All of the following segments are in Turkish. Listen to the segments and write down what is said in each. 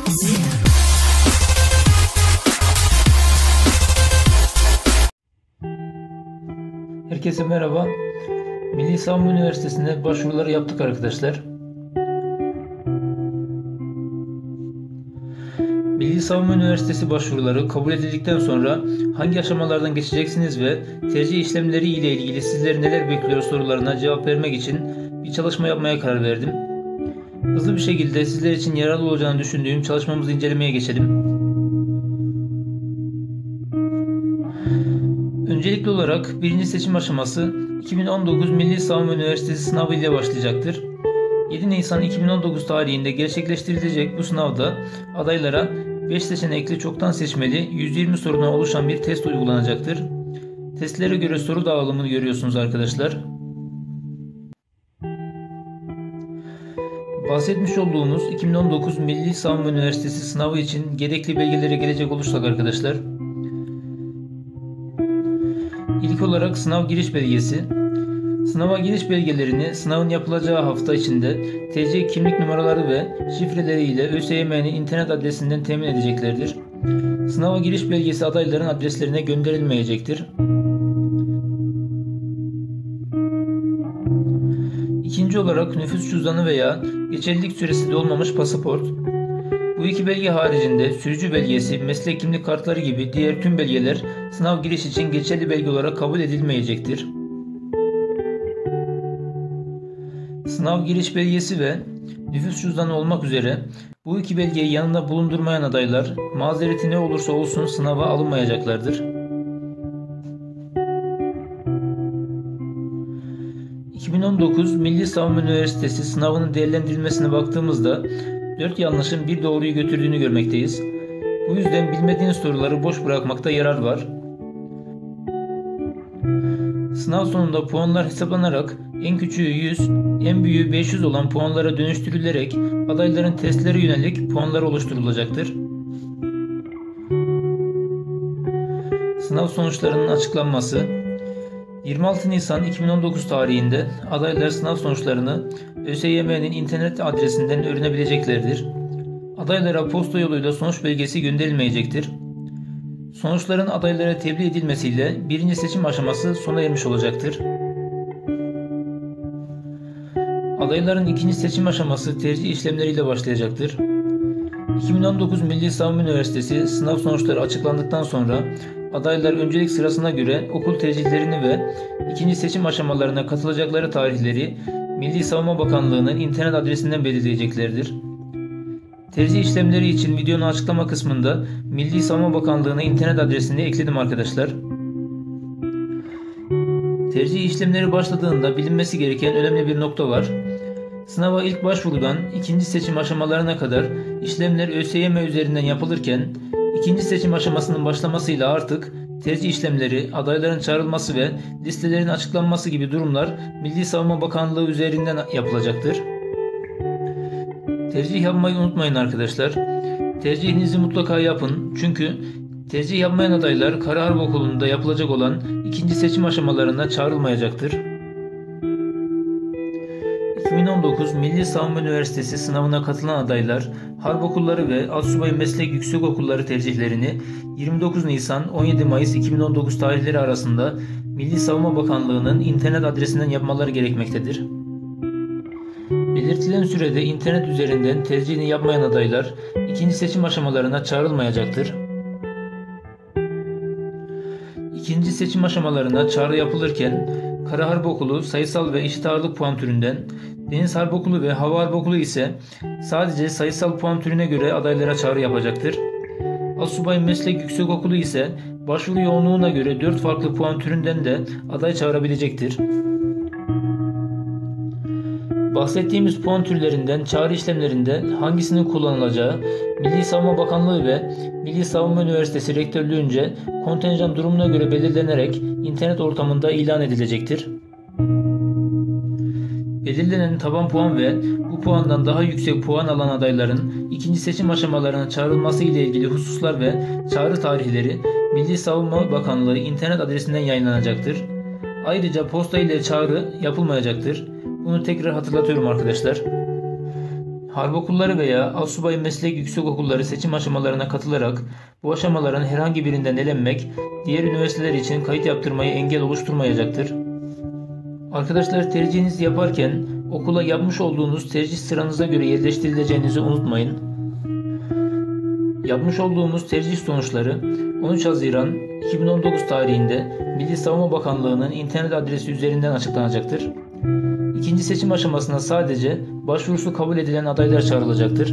Herkese merhaba. Milli Savunma Üniversitesi'ne başvuruları yaptık arkadaşlar. Milli Savunma Üniversitesi başvuruları kabul edildikten sonra hangi aşamalardan geçeceksiniz ve tercih işlemleri ile ilgili sizleri neler bekliyor sorularına cevap vermek için bir çalışma yapmaya karar verdim. Hızlı bir şekilde sizler için yararlı olacağını düşündüğüm çalışmamızı incelemeye geçelim. Öncelikli olarak birinci seçim aşaması 2019 Milli Savunma Üniversitesi sınavı ile başlayacaktır. 7 Nisan 2019 tarihinde gerçekleştirilecek bu sınavda adaylara 5 seçenekli çoktan seçmeli 120 sorudan oluşan bir test uygulanacaktır. Testlere göre soru dağılımını görüyorsunuz arkadaşlar. Bahsetmiş olduğumuz 2019 Milli Savunma Üniversitesi sınavı için gerekli belgelere gelecek olursak arkadaşlar. İlk olarak sınav giriş belgesi. Sınava giriş belgelerini sınavın yapılacağı hafta içinde TC kimlik numaraları ve şifreleriyle ÖSYM'nin internet adresinden temin edeceklerdir. Sınava giriş belgesi adayların adreslerine gönderilmeyecektir. İkinci olarak nüfus cüzdanı veya geçerlilik süresi dolmamış pasaport. Bu iki belge haricinde sürücü belgesi, meslek kimlik kartları gibi diğer tüm belgeler sınav giriş için geçerli belge olarak kabul edilmeyecektir. Sınav giriş belgesi ve nüfus cüzdanı olmak üzere bu iki belgeyi yanında bulundurmayan adaylar mazereti ne olursa olsun sınava alınmayacaklardır. 2019 Milli Savunma Üniversitesi sınavının değerlendirilmesine baktığımızda 4 yanlışın bir doğruyu götürdüğünü görmekteyiz. Bu yüzden bilmediğiniz soruları boş bırakmakta yarar var. Sınav sonunda puanlar hesaplanarak en küçüğü 100, en büyüğü 500 olan puanlara dönüştürülerek adayların testlere yönelik puanlar oluşturulacaktır. Sınav sonuçlarının açıklanması 26 Nisan 2019 tarihinde adaylar sınav sonuçlarını ÖSYM'nin internet adresinden öğrenebileceklerdir. Adaylara posta yoluyla sonuç belgesi gönderilmeyecektir. Sonuçların adaylara tebliğ edilmesiyle birinci seçim aşaması sona ermiş olacaktır. Adayların ikinci seçim aşaması tercih işlemleriyle başlayacaktır. 2019 Milli Savunma Üniversitesi sınav sonuçları açıklandıktan sonra adaylar öncelik sırasına göre okul tercihlerini ve ikinci seçim aşamalarına katılacakları tarihleri Milli Savunma Bakanlığı'nın internet adresinden belirleyeceklerdir. Tercih işlemleri için videonun açıklama kısmında Milli Savunma Bakanlığı'na internet adresini ekledim arkadaşlar. Tercih işlemleri başladığında bilinmesi gereken önemli bir nokta var. Sınava ilk başvurudan ikinci seçim aşamalarına kadar işlemler ÖSYM üzerinden yapılırken ikinci seçim aşamasının başlamasıyla artık tercih işlemleri, adayların çağrılması ve listelerin açıklanması gibi durumlar Milli Savunma Bakanlığı üzerinden yapılacaktır. Tercih yapmayı unutmayın arkadaşlar. Tercihinizi mutlaka yapın çünkü tercih yapmayan adaylar Kara Harp Okulu'nda yapılacak olan ikinci seçim aşamalarına çağrılmayacaktır. 2019 Milli Savunma Üniversitesi sınavına katılan adaylar Harp Okulları ve Astsubay Meslek Yüksekokulları tercihlerini 29 Nisan 17 Mayıs 2019 tarihleri arasında Milli Savunma Bakanlığı'nın internet adresinden yapmaları gerekmektedir. Belirtilen sürede internet üzerinden tercihini yapmayan adaylar ikinci seçim aşamalarına çağrılmayacaktır. İkinci seçim aşamalarına çağrı yapılırken Kara Harp Okulu sayısal ve eşit ağırlık puan türünden, Deniz Harp Okulu ve Hava Harp Okulu ise sadece sayısal puan türüne göre adaylara çağrı yapacaktır. Astsubay Meslek Yüksekokulu ise başvuru yoğunluğuna göre 4 farklı puan türünden de aday çağırabilecektir. Bahsettiğimiz puan türlerinden çağrı işlemlerinde hangisinin kullanılacağı Milli Savunma Bakanlığı ve Milli Savunma Üniversitesi Rektörlüğünce kontenjan durumuna göre belirlenerek internet ortamında ilan edilecektir. Belirlenen taban puan ve bu puandan daha yüksek puan alan adayların ikinci seçim aşamalarına çağrılması ile ilgili hususlar ve çağrı tarihleri Milli Savunma Bakanlığı internet adresinden yayınlanacaktır. Ayrıca posta ile çağrı yapılmayacaktır. Bunu tekrar hatırlatıyorum arkadaşlar. Harp okulları veya alsubay meslek yüksekokulları seçim aşamalarına katılarak bu aşamaların herhangi birinden elenmek, diğer üniversiteler için kayıt yaptırmayı engel oluşturmayacaktır. Arkadaşlar, tercihinizi yaparken okula yapmış olduğunuz tercih sıranıza göre yerleştirileceğinizi unutmayın. Yapmış olduğumuz tercih sonuçları 13 Haziran 2019 tarihinde Milli Savunma Bakanlığı'nın internet adresi üzerinden açıklanacaktır. İkinci seçim aşamasına sadece başvurusu kabul edilen adaylar çağrılacaktır.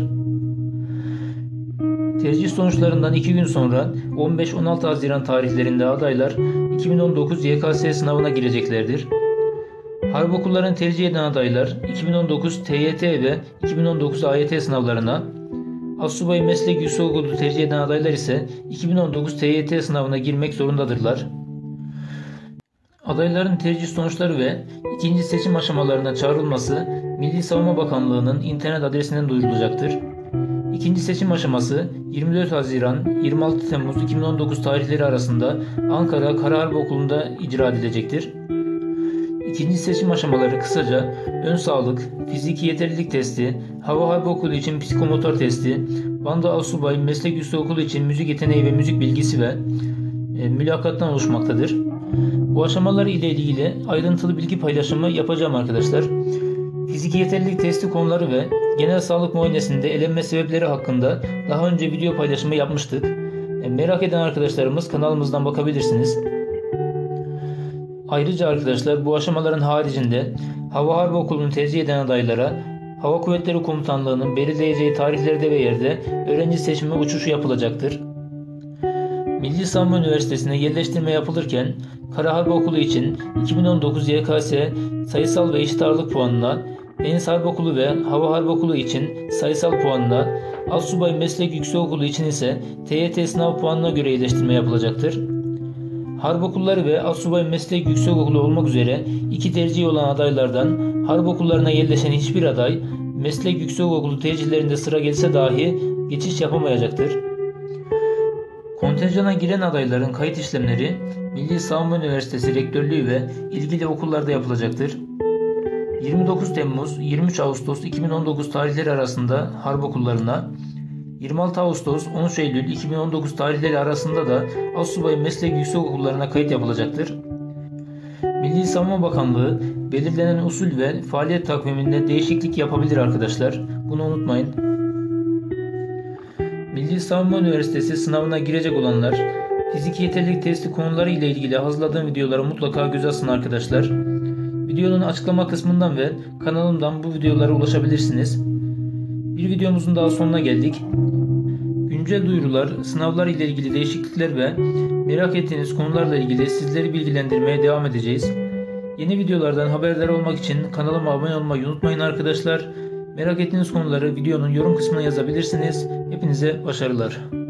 Tercih sonuçlarından 2 gün sonra 15-16 Haziran tarihlerinde adaylar 2019 YKS sınavına gireceklerdir. Harp okullarını tercih eden adaylar 2019 TYT ve 2019 AYT sınavlarına, Assubay Meslek Yüksekokulu tercih eden adaylar ise 2019 TYT sınavına girmek zorundadırlar. Adayların tercih sonuçları ve ikinci seçim aşamalarına çağrılması Milli Savunma Bakanlığı'nın internet adresinden duyurulacaktır. İkinci seçim aşaması 24 Haziran-26 Temmuz 2019 tarihleri arasında Ankara Kara Harp Okulu'nda icra edilecektir. İkinci seçim aşamaları kısaca ön sağlık, fiziki yeterlilik testi, hava harp okulu için psikomotor testi, Banda Asubay Meslek Yüksekokulu için müzik yeteneği ve müzik bilgisi ve mülakattan oluşmaktadır. Bu aşamalar ile ilgili ayrıntılı bilgi paylaşımı yapacağım arkadaşlar. Fiziki yeterlilik testi konuları ve genel sağlık muayenesinde elenme sebepleri hakkında daha önce video paylaşımı yapmıştık. Merak eden arkadaşlarımız kanalımızdan bakabilirsiniz. Ayrıca arkadaşlar, bu aşamaların haricinde Hava Harp Okulu'nu tercih eden adaylara Hava Kuvvetleri Komutanlığı'nın belirleyeceği tarihlerde ve yerde öğrenci seçimi uçuşu yapılacaktır. Milli Savunma Üniversitesi'ne yerleştirme yapılırken Kara Harp Okulu için 2019 YKS sayısal ve eşit ağırlık puanına, Deniz Harp Okulu ve Hava Harp Okulu için sayısal puanına, Alsubay Meslek Yüksekokulu için ise TYT sınav puanına göre yerleştirme yapılacaktır. Harp okulları ve Alsubay Meslek Yüksekokulu olmak üzere iki tercihi olan adaylardan harp okullarına yerleşen hiçbir aday meslek yüksekokulu tercihlerinde sıra gelse dahi geçiş yapamayacaktır. Kontenjana giren adayların kayıt işlemleri Milli Savunma Üniversitesi Rektörlüğü ve ilgili okullarda yapılacaktır. 29 Temmuz 23 Ağustos 2019 tarihleri arasında harp okullarına, 26 Ağustos 13 Eylül 2019 tarihleri arasında da Assubay Meslek Yüksekokullarına kayıt yapılacaktır. Milli Savunma Bakanlığı belirlenen usul ve faaliyet takviminde değişiklik yapabilir arkadaşlar. Bunu unutmayın. Milli Savunma Üniversitesi sınavına girecek olanlar fiziki yeterlilik testi konuları ile ilgili hazırladığım videoları mutlaka göz atın arkadaşlar. Videonun açıklama kısmından ve kanalımdan bu videolara ulaşabilirsiniz. Bir videomuzun daha sonuna geldik. Güncel duyurular, sınavlar ile ilgili değişiklikler ve merak ettiğiniz konularla ilgili sizleri bilgilendirmeye devam edeceğiz. Yeni videolardan haberdar olmak için kanalıma abone olmayı unutmayın arkadaşlar. Merak ettiğiniz konuları videonun yorum kısmına yazabilirsiniz. Hepinize başarılar.